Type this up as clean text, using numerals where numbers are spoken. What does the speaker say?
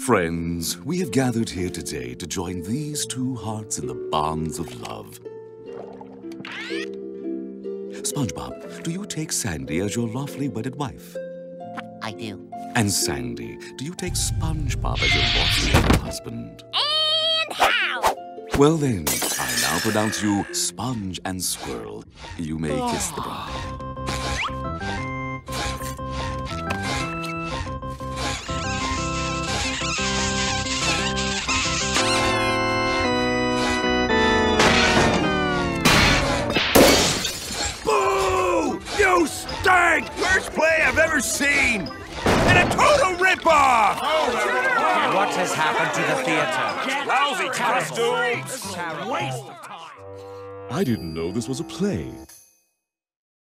Friends, we have gathered here today to join these two hearts in the bonds of love. SpongeBob, do you take Sandy as your lawfully wedded wife? I do. And Sandy, do you take SpongeBob as your lawfully wedded husband? And how? Well then, I now pronounce you Sponge and Squirrel. You may kiss the bride. You stink! Worst play I've ever seen! And a total rip-off! What has happened to the theater? Lousy costumes! Waste of time. I didn't know this was a play.